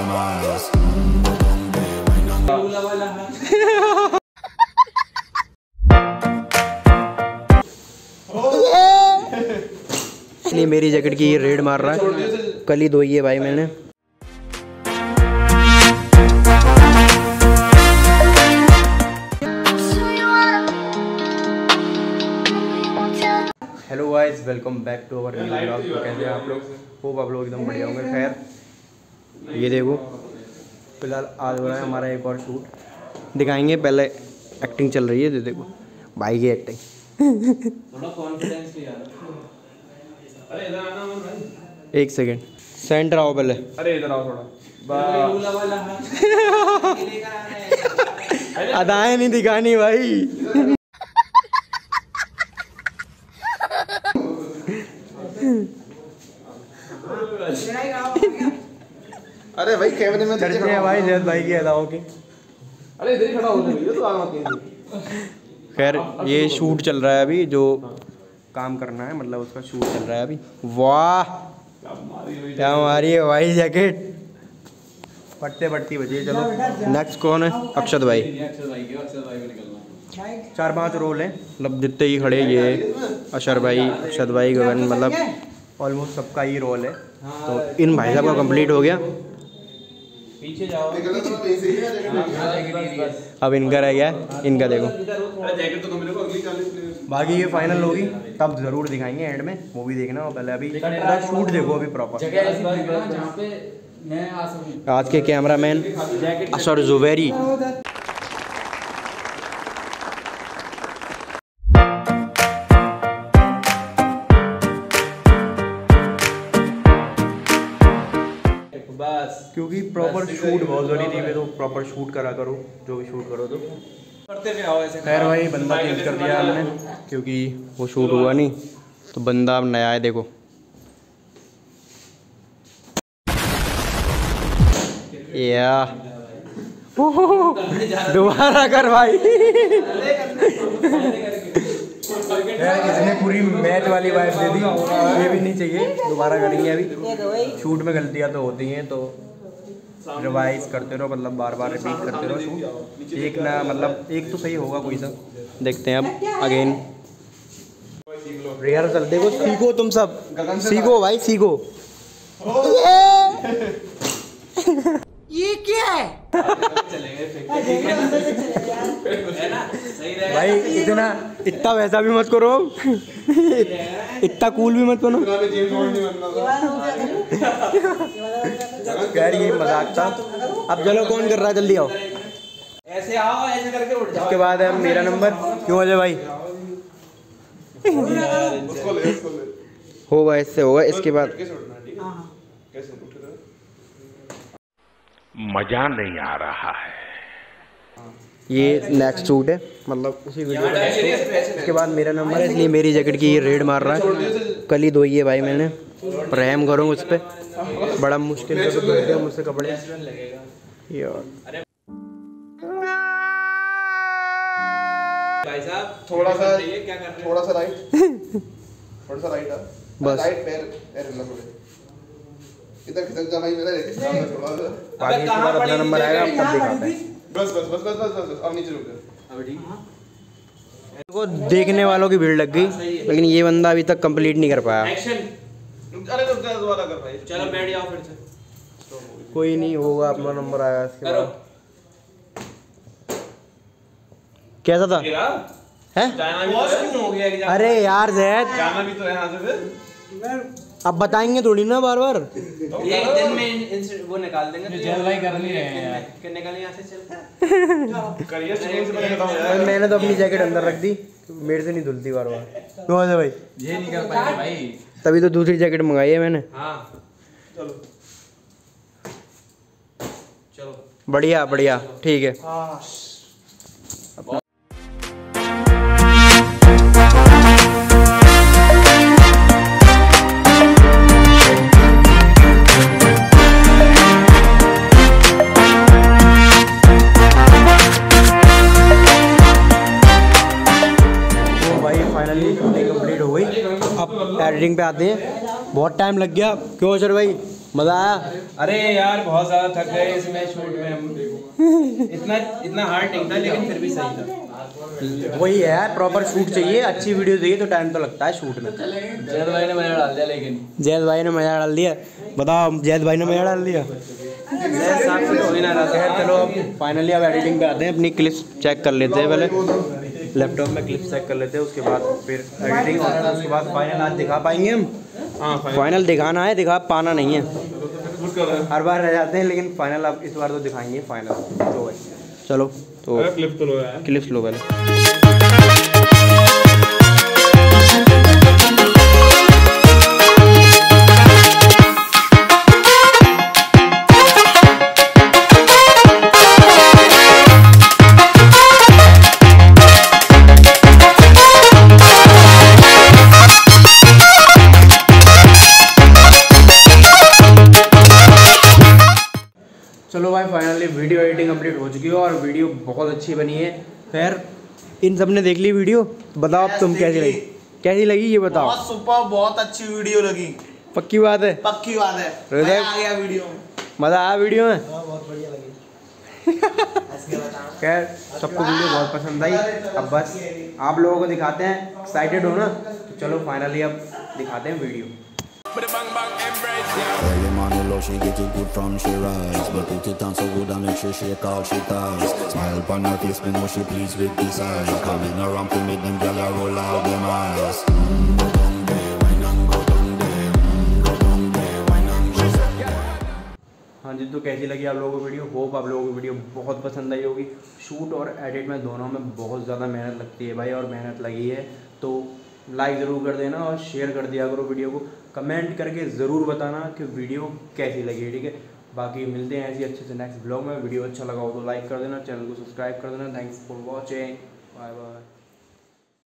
smiles. नहीं, मेरी jacket की रेड मार रहा है, कल ही धोई है भाई मैंने। Hello guys, welcome back to our new vlog. तो कैसे हैं आप लोग? होप आप लोग एकदम बढ़िया होंगे। खैर ये देखो, फिलहाल आज हो रहा है हमारा एक और शूट, दिखाएंगे। पहले एक्टिंग चल रही है, ये देखो भाई की एक्टिंग। थोड़ा कॉन्फिडेंस ले यार। अरे इधर आना मन भाई, एक सेकंड सेंटर आओ पहले। अरे इधर आओ थोड़ा। अदाएं नहीं दिखानी भाई। अरे भाई कैमरे में चढ़ते हैं भाई जैद भाई की अदाओं की। अरे इधर ही खड़ा हो तुम, तो आगे मत। खैर ये शूट चल रहा है अभी, जो काम करना है मतलब उसका शूट चल रहा है अभी। वाह क्या मारी है भाई जैकेट, फटते फटती बची है। चलो नेक्स्ट कौन है? अक्षत भाई। 4-5 रोल हैं, मतलब जितने ही खड़े, ये अशर भाई, अक्षत भाई, गगन, मतलब ऑलमोस्ट सबका ही रोल है। तो इन भाई साहब का कंप्लीट हो गया। पीछे जाओ। अब इनका रह गया, इनका देखो। जैकेट तो तुम मेरे को अगली बाकी ये फाइनल होगी तब ज़रूर दिखाएंगे एंड में, वो भी देखना। और पहले अभी शूट देखो अभी प्रॉपर। आज के कैमरामैन अशर जुबैरी। बस क्योंकि प्रॉपर शूट बहुत ज़रूरी है, तो प्रॉपर शूट करा करो, जो भी शूट करो तो करते हुए आओ ऐसे। खैर भाई बंदा चेंज कर दिया हमने, क्योंकि वो शूट हुआ नहीं, तो बंदा अब नया है। देखो या दोबारा कर भाई। इसने पूरी मैच वाली वाइफ दे दी, ये भी नहीं चाहिए। दोबारा करेंगे अभी। शूट में गलतियाँ तो होती हैं, तो रिवाइज करते रहो, मतलब बार बार रिपीट करते रहो शूट। एक ना मतलब एक तो सही होगा कोई सा, देखते हैं अब अगेन रिहर्सल। देखो सीखो, तुम सब सीखो भाई, सीखो। ये क्या है? भाई इतना वैसा भी मत करो, इतना कूल भी मत बनो। यार ये मजाक था। अब चलो कौन कर रहा है, जल्दी आओ। ऐसे आओ, ऐसे करके उठ जाओ। इसके बाद है मेरा नंबर। क्यों अजय भाई? होगा, इससे होगा। इसके बाद मजा नहीं आ रहा है। ये नेक्स्ट शूट है, मतलब उसी वीडियो का। इसके बाद मेरा नंबर है, इसलिए मेरी जैकेट की ये रेड मार रहा है, कल ही धोई है भाई मैंने। रहम करो उस पर, बड़ा मुश्किल से तो धोते हैं मुझसे कपड़े यार। भाई साहब थोड़ा सा क्या कर रहे हैं? थोड़ा सा राइट, थोड़ा सा राइट है बस। राइट पैर हिला थोड़े, इधर खिसक जा भाई मेरा। थोड़ा सा बाकी इसके बाद अपना नंबर आएगा तब दिखाते हैं। बस बस बस बस बस बस अब नीचे रुक जा। अब ठीक देखो देखने वालों की भीड़ लग गई, लेकिन ये बंदा अभी तक कंप्लीट नहीं कर पाया। एक्शन। अरे रुक जा, दोबारा कर भाई। चलो बैठ जाओ फिर से। कोई नहीं होगा, अपना नंबर आया इसके करो। बाद। कैसा था? है? जाना भी तो हो गया कि अरे यार जैद, जाना भी तो है यहाँ से फिर। अब बताएंगे थोड़ी ना बार बार। एक दिन में वो निकाल देंगे। जल भाई कर नहीं रहे हैं यार, कि निकल यहाँ से चलता करियर स्टूडेंट से पहले बताओ भाई मैंने तो अपनी जैकेट अंदर रख दी, मेरे से नहीं धुलती बार बार। क्यों है भाई? ये नहीं कर पाएंगे भाई, तभी तो दूसरी जैकेट मंगाई है मैंने। हाँ चलो चलो बढ़िया बढ़िया, ठीक है। फाइनली शूटिंग कंप्लीट हो गई, अब एडिटिंग पे आते हैं। बहुत टाइम लग गया, क्यों अशर भाई? मजा आया? अरे यार बहुत ज्यादा थक गए इसमें शूट में हम। इतना हार्ड नहीं था लेकिन फिर भी सही था। वही है यार, प्रॉपर शूट चाहिए, अच्छी वीडियो चाहिए तो टाइम तो लगता है शूट में। जैद भाई ने मजा डाल दिया लेकिन। जैद भाई ने मजा डाल दिया। बताओ, जैद भाई ने मजा डाल दिया। जैद साहब से तो हो ही ना रहा था। चलो अब फाइनली अब एडिटिंग पे आते हैं, अपनी क्लिप्स चेक कर लेते हैं पहले, लैपटॉप में क्लिप्स चेक कर लेते हैं, उसके बाद फिर एडिटिंग और उसके बाद फाइनल आज दिखा पाएंगे हम। हाँ, फाइनल दिखाना है, दिखा पाना नहीं है। हर बार रह जाते हैं लेकिन फाइनल अब इस बार तो दिखाएंगे फाइनल। तो भाई चलो, तो क्लिप्स लो पहले। चलो भाई फाइनली वीडियो एडिटिंग कंप्लीट हो चुकी है और वीडियो बहुत अच्छी बनी है। खैर इन सब ने देख ली वीडियो, बताओ अब तुम कैसी लगी? कैसी लगी ये बताओ। बहुत सुपर, बहुत अच्छी वीडियो लगी। पक्की बात है? पक्की बात है। हृदय आ गया वीडियो में। मजा आया वीडियो में? बहुत बढ़िया लगी। खैर सबको वीडियो बहुत पसंद आई। अब बस आप लोगों को दिखाते हैं, एक्साइटेड हो ना? तो चलो फाइनली अब दिखाते हैं video. Early morning love, she get it good from she rise, but put it on so good and make sure shake all she ties. Smile upon her face, me know she pleased with this eyes. Coming around to make them gyal a roll out them eyes. Go down there, wine and go down there. Go down there, wine and go down there. हाँ जी, तो कैसी लगी आप लोगों को video? Hope आप लोगों को वीडियो बहुत पसंद आई होगी। शूट और एडिट में दोनों में बहुत ज़्यादा मेहनत लगती है भाई, और मेहनत लगी है तो लाइक ज़रूर कर देना और शेयर कर दिया करो वीडियो को। कमेंट करके ज़रूर बताना कि वीडियो कैसी लगी, ठीक है? बाकी मिलते हैं ऐसी अच्छे से नेक्स्ट ब्लॉग में। वीडियो अच्छा लगा हो तो लाइक कर देना, चैनल को सब्सक्राइब कर देना। Thanks for watching, bye bye.